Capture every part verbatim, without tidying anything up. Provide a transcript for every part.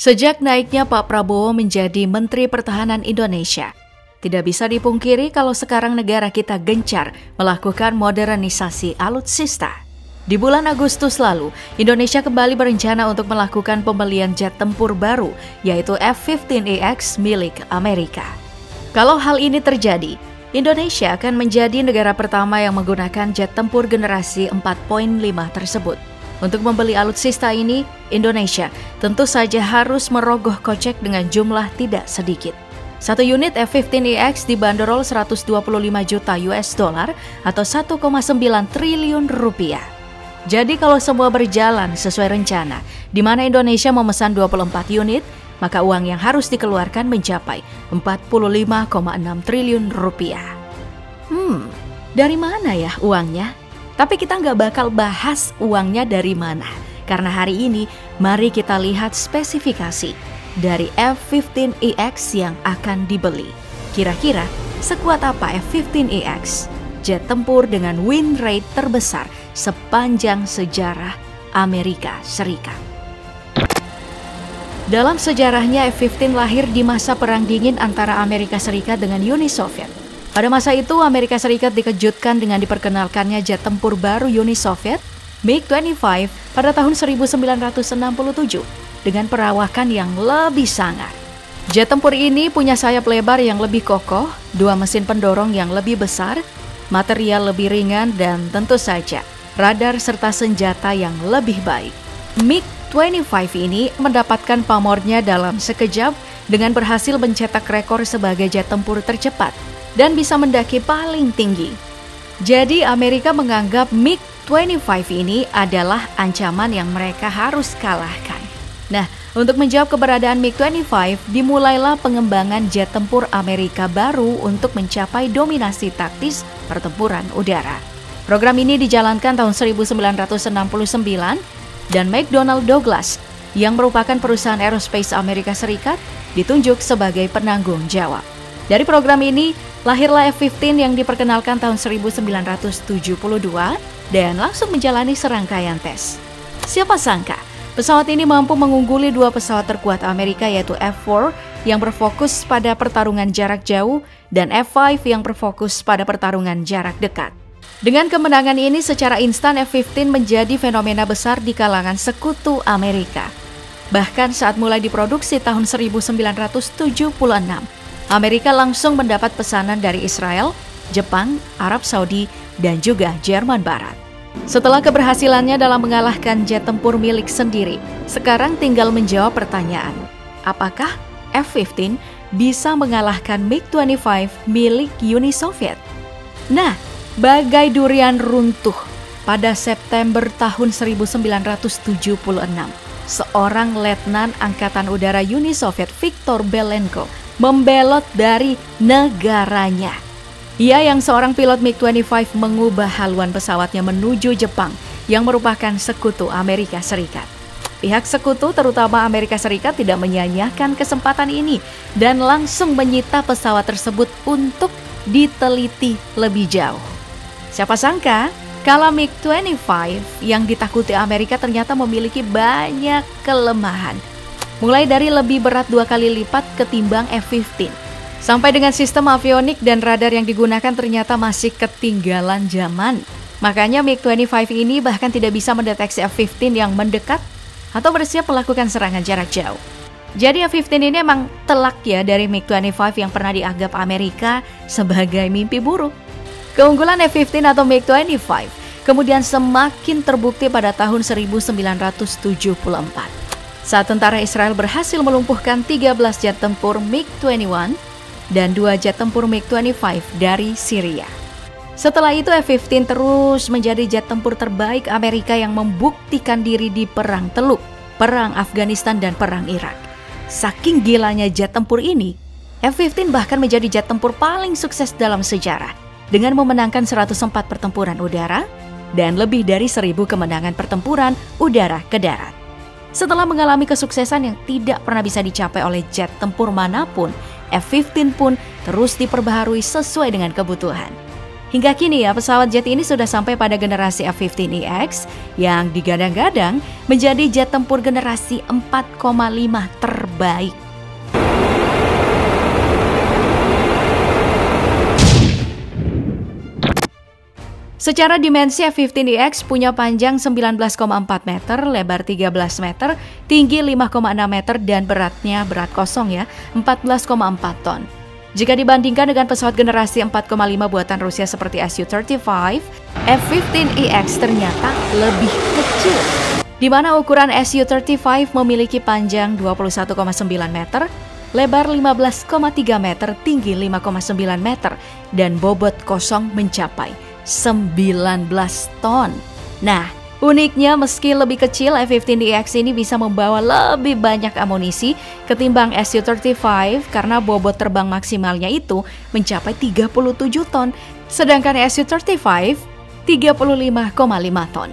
Sejak naiknya Pak Prabowo menjadi Menteri Pertahanan Indonesia, tidak bisa dipungkiri kalau sekarang negara kita gencar melakukan modernisasi alutsista. Di bulan Agustus lalu, Indonesia kembali berencana untuk melakukan pembelian jet tempur baru, yaitu F lima belas A X milik Amerika. Kalau hal ini terjadi, Indonesia akan menjadi negara pertama yang menggunakan jet tempur generasi empat koma lima tersebut. Untuk membeli alutsista ini, Indonesia tentu saja harus merogoh kocek dengan jumlah tidak sedikit. Satu unit F lima belas A X dibanderol seratus dua puluh lima juta U S dollar atau satu koma sembilan triliun rupiah. Jadi kalau semua berjalan sesuai rencana, di mana Indonesia memesan dua puluh empat unit, maka uang yang harus dikeluarkan mencapai empat puluh lima koma enam triliun rupiah. Hmm, dari mana ya uangnya? Tapi kita nggak bakal bahas uangnya dari mana. Karena hari ini, mari kita lihat spesifikasi dari F lima belas A X yang akan dibeli. Kira-kira sekuat apa F lima belas A X? Jet tempur dengan win rate terbesar sepanjang sejarah Amerika Serikat. Dalam sejarahnya, F lima belas lahir di masa Perang Dingin antara Amerika Serikat dengan Uni Soviet. Pada masa itu, Amerika Serikat dikejutkan dengan diperkenalkannya jet tempur baru Uni Soviet, MiG dua puluh lima, pada tahun seribu sembilan ratus enam puluh tujuh, dengan perawakan yang lebih sangar. Jet tempur ini punya sayap lebar yang lebih kokoh, dua mesin pendorong yang lebih besar, material lebih ringan, dan tentu saja radar serta senjata yang lebih baik. MiG dua puluh lima ini mendapatkan pamornya dalam sekejap dengan berhasil mencetak rekor sebagai jet tempur tercepat dan bisa mendaki paling tinggi. Jadi Amerika menganggap MiG dua puluh lima ini adalah ancaman yang mereka harus kalahkan. Nah, untuk menjawab keberadaan MiG dua puluh lima, dimulailah pengembangan jet tempur Amerika baru untuk mencapai dominasi taktis pertempuran udara. Program ini dijalankan tahun seribu sembilan ratus enam puluh sembilan dan McDonnell Douglas yang merupakan perusahaan aerospace Amerika Serikat ditunjuk sebagai penanggung jawab. Dari program ini, lahirlah F lima belas yang diperkenalkan tahun seribu sembilan ratus tujuh puluh dua dan langsung menjalani serangkaian tes. Siapa sangka, pesawat ini mampu mengungguli dua pesawat terkuat Amerika yaitu F empat yang berfokus pada pertarungan jarak jauh dan F lima yang berfokus pada pertarungan jarak dekat. Dengan kemenangan ini secara instan F lima belas menjadi fenomena besar di kalangan sekutu Amerika. Bahkan saat mulai diproduksi tahun seribu sembilan ratus tujuh puluh enam, Amerika langsung mendapat pesanan dari Israel, Jepang, Arab Saudi, dan juga Jerman Barat. Setelah keberhasilannya dalam mengalahkan jet tempur milik sendiri, sekarang tinggal menjawab pertanyaan, apakah F lima belas bisa mengalahkan MiG dua puluh lima milik Uni Soviet? Nah, bagai durian runtuh, pada September tahun seribu sembilan ratus tujuh puluh enam, seorang letnan Angkatan Udara Uni Soviet Viktor Belenko membelot dari negaranya. Ia yang seorang pilot MiG dua puluh lima mengubah haluan pesawatnya menuju Jepang yang merupakan sekutu Amerika Serikat. Pihak sekutu terutama Amerika Serikat tidak menyia-nyiakan kesempatan ini dan langsung menyita pesawat tersebut untuk diteliti lebih jauh. Siapa sangka kalau MiG dua puluh lima yang ditakuti Amerika ternyata memiliki banyak kelemahan. Mulai dari lebih berat dua kali lipat ketimbang F lima belas. Sampai dengan sistem avionik dan radar yang digunakan ternyata masih ketinggalan zaman. Makanya MiG dua puluh lima ini bahkan tidak bisa mendeteksi F lima belas yang mendekat atau bersiap melakukan serangan jarak jauh. Jadi F lima belas ini emang telak ya dari MiG dua puluh lima yang pernah dianggap Amerika sebagai mimpi buruk. Keunggulan F lima belas atau MiG dua puluh lima kemudian semakin terbukti pada tahun seribu sembilan ratus tujuh puluh empat. Saat tentara Israel berhasil melumpuhkan tiga belas jet tempur MiG dua puluh satu dan dua jet tempur MiG dua puluh lima dari Syria. Setelah itu F lima belas terus menjadi jet tempur terbaik Amerika yang membuktikan diri di Perang Teluk, Perang Afghanistan dan Perang Irak. Saking gilanya jet tempur ini, F lima belas bahkan menjadi jet tempur paling sukses dalam sejarah dengan memenangkan seratus empat pertempuran udara dan lebih dari seribu kemenangan pertempuran udara ke darat. Setelah mengalami kesuksesan yang tidak pernah bisa dicapai oleh jet tempur manapun, F lima belas pun terus diperbaharui sesuai dengan kebutuhan. Hingga kini ya, pesawat jet ini sudah sampai pada generasi F lima belas E X yang digadang-gadang menjadi jet tempur generasi empat koma lima terbaik. Secara dimensi F lima belas E X punya panjang sembilan belas koma empat meter, lebar tiga belas meter, tinggi lima koma enam meter dan beratnya berat kosong ya, empat belas koma empat ton. Jika dibandingkan dengan pesawat generasi empat koma lima buatan Rusia seperti S U tiga puluh lima, F lima belas E X ternyata lebih kecil. Di mana ukuran S U tiga puluh lima memiliki panjang dua puluh satu koma sembilan meter, lebar lima belas koma tiga meter, tinggi lima koma sembilan meter, dan bobot kosong mencapai sembilan belas ton. Nah, uniknya meski lebih kecil, F lima belas E X ini bisa membawa lebih banyak amunisi ketimbang S U tiga puluh lima karena bobot terbang maksimalnya itu mencapai tiga puluh tujuh ton, sedangkan S U tiga puluh lima tiga puluh lima koma lima ton.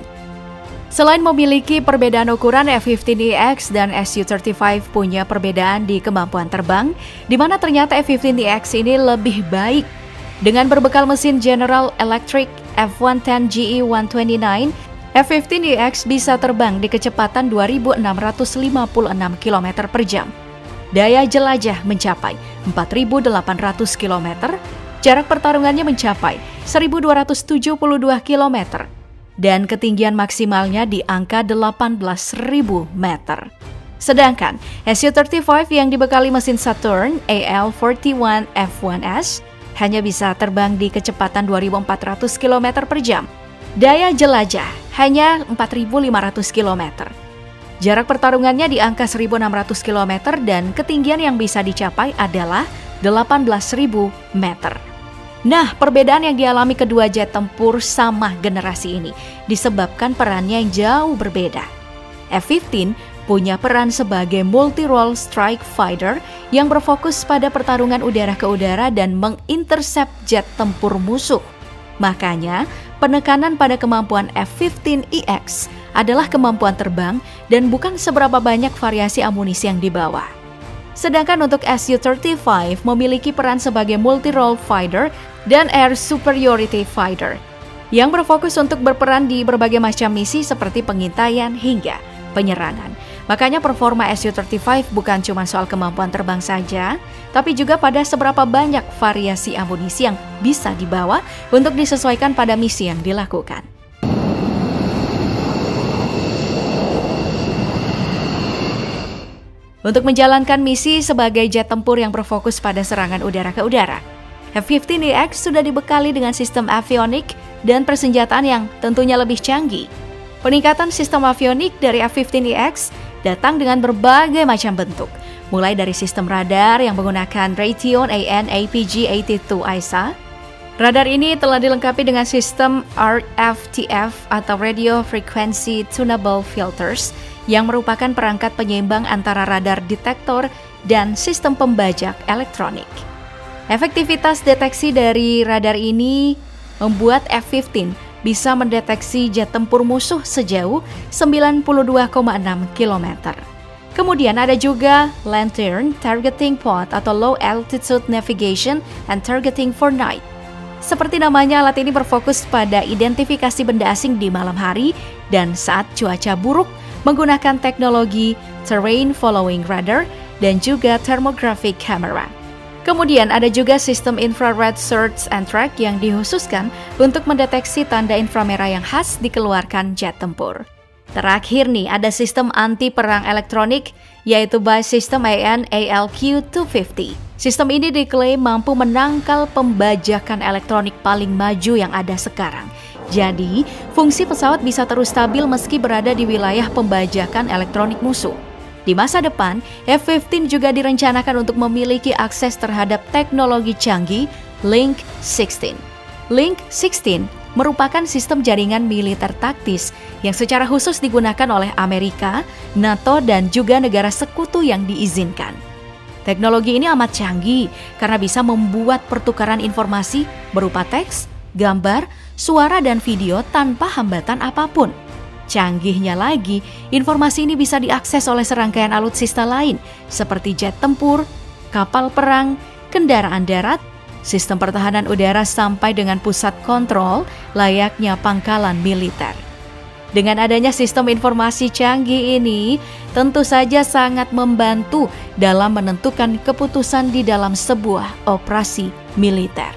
Selain memiliki perbedaan ukuran, F lima belas E X dan S U tiga puluh lima punya perbedaan di kemampuan terbang, di mana ternyata F lima belas E X ini lebih baik. Dengan berbekal mesin General Electric F seratus sepuluh G E seratus dua puluh sembilan, F lima belas E X bisa terbang di kecepatan dua ribu enam ratus lima puluh enam kilometer per jam. Daya jelajah mencapai empat ribu delapan ratus kilometer, jarak pertarungannya mencapai seribu dua ratus tujuh puluh dua kilometer, dan ketinggian maksimalnya di angka delapan belas ribu meter. Sedangkan S U tiga puluh lima yang dibekali mesin Saturn A L empat puluh satu F satu S hanya bisa terbang di kecepatan dua ribu empat ratus kilometer per jam. Daya jelajah hanya empat ribu lima ratus kilometer. Jarak pertarungannya di angka seribu enam ratus kilometer dan ketinggian yang bisa dicapai adalah delapan belas ribu meter. Nah, perbedaan yang dialami kedua jet tempur sama generasi ini disebabkan perannya yang jauh berbeda. F lima belas punya peran sebagai multi-role strike fighter yang berfokus pada pertarungan udara ke udara dan mengintercept jet tempur musuh. Makanya, penekanan pada kemampuan F lima belas E X adalah kemampuan terbang dan bukan seberapa banyak variasi amunisi yang dibawa. Sedangkan untuk S U tiga puluh lima memiliki peran sebagai multi-role fighter dan air superiority fighter yang berfokus untuk berperan di berbagai macam misi seperti pengintaian hingga penyerangan. Makanya performa S U tiga puluh lima bukan cuma soal kemampuan terbang saja, tapi juga pada seberapa banyak variasi amunisi yang bisa dibawa untuk disesuaikan pada misi yang dilakukan. Untuk menjalankan misi sebagai jet tempur yang berfokus pada serangan udara ke udara, F lima belas E X sudah dibekali dengan sistem avionik dan persenjataan yang tentunya lebih canggih. Peningkatan sistem avionik dari F lima belas E X datang dengan berbagai macam bentuk, mulai dari sistem radar yang menggunakan Raytheon A N A P G delapan puluh dua I S A. Radar ini telah dilengkapi dengan sistem R F T F atau Radio Frequency Tunable Filters yang merupakan perangkat penyeimbang antara radar detektor dan sistem pembajak elektronik. Efektivitas deteksi dari radar ini membuat F lima belas bisa mendeteksi jet tempur musuh sejauh sembilan puluh dua koma enam kilometer. Kemudian ada juga Lantern Targeting Pod atau Low Altitude Navigation and Targeting for Night. Seperti namanya, alat ini berfokus pada identifikasi benda asing di malam hari dan saat cuaca buruk menggunakan teknologi Terrain Following Radar dan juga Thermographic Camera. Kemudian ada juga sistem infrared search and track yang dikhususkan untuk mendeteksi tanda inframerah yang khas dikeluarkan jet tempur. Terakhir nih, ada sistem anti perang elektronik yaitu by System A N A L Q dua ratus lima puluh. Sistem ini diklaim mampu menangkal pembajakan elektronik paling maju yang ada sekarang. Jadi, fungsi pesawat bisa terus stabil meski berada di wilayah pembajakan elektronik musuh. Di masa depan, F lima belas juga direncanakan untuk memiliki akses terhadap teknologi canggih Link enam belas. Link enam belas merupakan sistem jaringan militer taktis yang secara khusus digunakan oleh Amerika, NATO, dan juga negara sekutu yang diizinkan. Teknologi ini amat canggih karena bisa membuat pertukaran informasi berupa teks, gambar, suara, dan video tanpa hambatan apapun. Canggihnya lagi, informasi ini bisa diakses oleh serangkaian alutsista lain seperti jet tempur, kapal perang, kendaraan darat, sistem pertahanan udara sampai dengan pusat kontrol layaknya pangkalan militer. Dengan adanya sistem informasi canggih ini, tentu saja sangat membantu dalam menentukan keputusan di dalam sebuah operasi militer.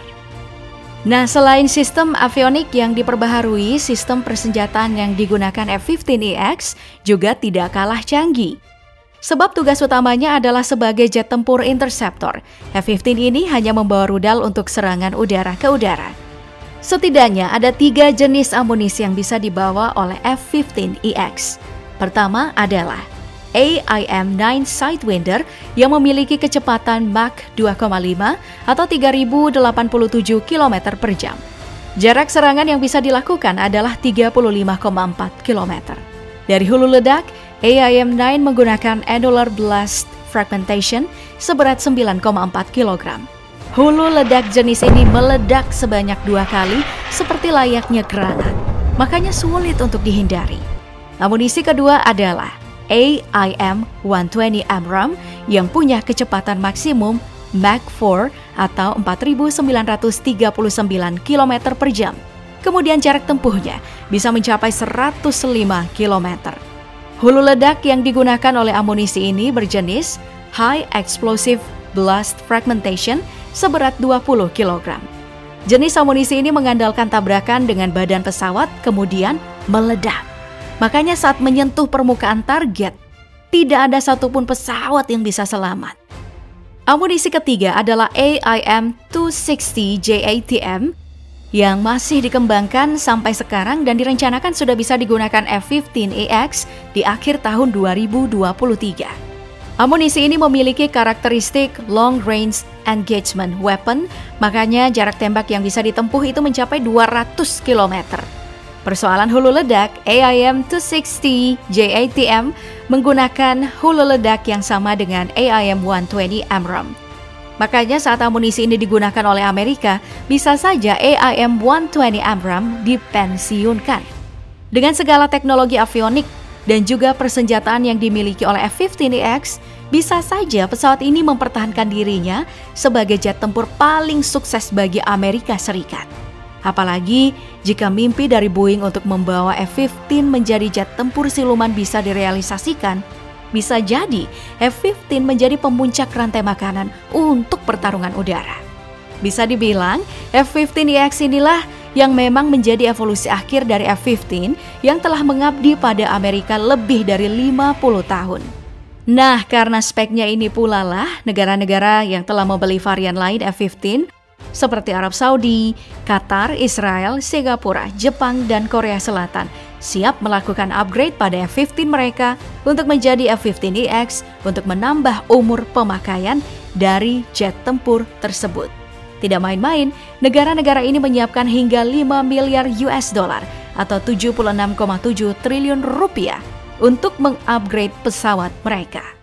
Nah, selain sistem avionik yang diperbaharui, sistem persenjataan yang digunakan F lima belas E X juga tidak kalah canggih. Sebab tugas utamanya adalah sebagai jet tempur interceptor. F lima belas ini hanya membawa rudal untuk serangan udara ke udara. Setidaknya ada tiga jenis amunisi yang bisa dibawa oleh F lima belas E X. Pertama adalah A I M sembilan Sidewinder yang memiliki kecepatan Mach dua koma lima atau tiga ribu delapan puluh tujuh kilometer per jam. Jarak serangan yang bisa dilakukan adalah tiga puluh lima koma empat kilometer. Dari hulu ledak, A I M sembilan menggunakan Annular Blast Fragmentation seberat sembilan koma empat kilogram. Hulu ledak jenis ini meledak sebanyak dua kali seperti layaknya granat, makanya sulit untuk dihindari. Amunisi kedua adalah A I M seratus dua puluh AMRAAM yang punya kecepatan maksimum Mach empat atau empat ribu sembilan ratus tiga puluh sembilan kilometer per jam. Kemudian jarak tempuhnya bisa mencapai seratus lima kilometer. Hulu ledak yang digunakan oleh amunisi ini berjenis High Explosive Blast Fragmentation seberat dua puluh kilogram. Jenis amunisi ini mengandalkan tabrakan dengan badan pesawat kemudian meledak. Makanya saat menyentuh permukaan target, tidak ada satupun pesawat yang bisa selamat. Amunisi ketiga adalah A I M dua ratus enam puluh J A T M yang masih dikembangkan sampai sekarang dan direncanakan sudah bisa digunakan F lima belas E X di akhir tahun dua ribu dua puluh tiga. Amunisi ini memiliki karakteristik long range engagement weapon, makanya jarak tembak yang bisa ditempuh itu mencapai dua ratus kilometer. Persoalan hulu ledak, A I M dua ratus enam puluh J A T M menggunakan hulu ledak yang sama dengan A I M seratus dua puluh AMRAAM. Makanya saat amunisi ini digunakan oleh Amerika, bisa saja A I M seratus dua puluh AMRAAM dipensiunkan. Dengan segala teknologi avionik dan juga persenjataan yang dimiliki oleh F lima belas E X, bisa saja pesawat ini mempertahankan dirinya sebagai jet tempur paling sukses bagi Amerika Serikat. Apalagi jika mimpi dari Boeing untuk membawa F lima belas menjadi jet tempur siluman bisa direalisasikan, bisa jadi F lima belas menjadi pemuncak rantai makanan untuk pertarungan udara. Bisa dibilang, F lima belas E X inilah yang memang menjadi evolusi akhir dari F lima belas yang telah mengabdi pada Amerika lebih dari lima puluh tahun. Nah, karena speknya ini pula lah negara-negara yang telah membeli varian lain F lima belas seperti Arab Saudi, Qatar, Israel, Singapura, Jepang, dan Korea Selatan siap melakukan upgrade pada F lima belas mereka untuk menjadi F lima belas E X untuk menambah umur pemakaian dari jet tempur tersebut. Tidak main-main, negara-negara ini menyiapkan hingga lima miliar U S dollar atau tujuh puluh enam koma tujuh triliun rupiah untuk mengupgrade pesawat mereka.